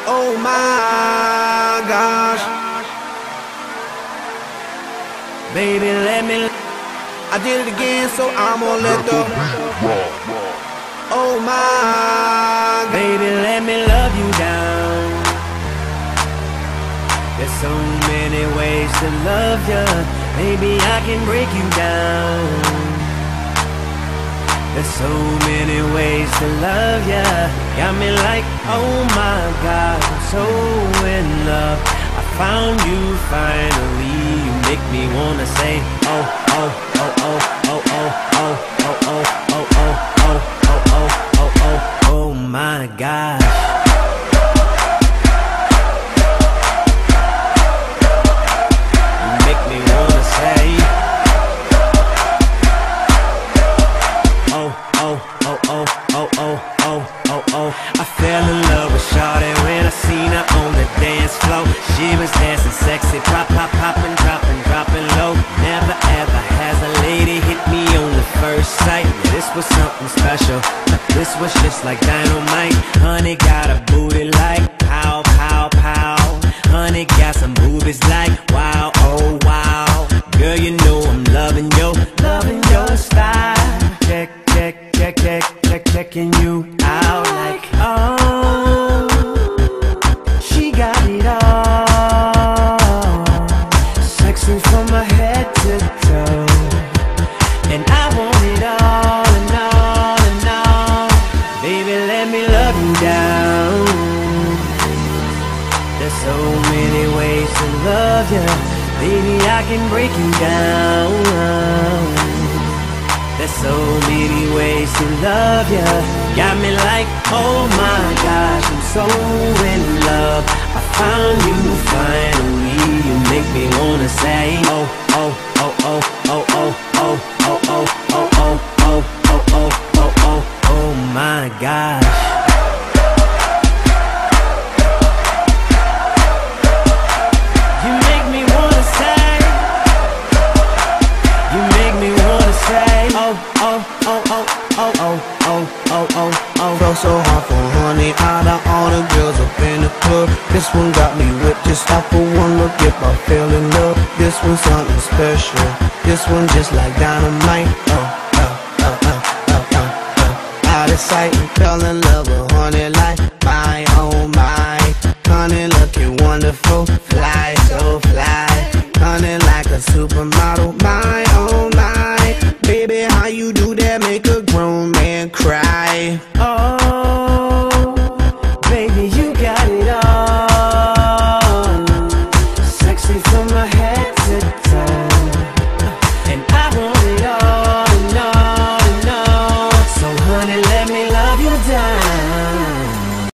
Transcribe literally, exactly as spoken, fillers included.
Oh my gosh, baby, let me. I did it again, so I'm gonna let the. Oh my, baby, let me love you down. There's so many ways to love ya. Maybe I can break you down. There's so many ways to love ya. Got me like, oh my God, I'm so in love. I found you finally. You make me wanna say, oh, oh, oh, oh, oh, oh, oh, oh, oh, oh, oh, oh, oh, oh, oh, oh, oh my gosh. I fell in love with Shawty when I seen her on the dance floor. She was dancing sexy, pop, pop, poppin', droppin', droppin' low. Never ever has a lady hit me on the first sight. This was something special, this was just like dynamite. Honey got a booty like pow, pow, pow. Honey got some boobies like wow, oh wow. Girl, you know I'm loving yo, loving your style. Check, check, check, check, check, checking you out like, oh, she got it all. Sexy from my head to toe, and I want it all and all and all. Baby, let me love you down. There's so many ways to love you. Baby, I can break you down. There's so many ways to love ya. Got me like, oh my gosh, I'm so in love. I found you finally. You make me wanna say, oh, oh, oh, oh, oh, oh, oh, oh, oh, oh, oh, oh, oh, oh, oh, oh, oh my gosh. You make me wanna say, you make me wanna say, oh, oh, oh, oh, oh, oh, oh, oh, oh, oh. Felt so hard for honey, out of all the girls up in the club. This one got me whipped, just off for one look, if I fell in love. This one's something special, this one just like dynamite. Oh, oh, oh, oh, oh, oh, oh. Out of sight and fell in love with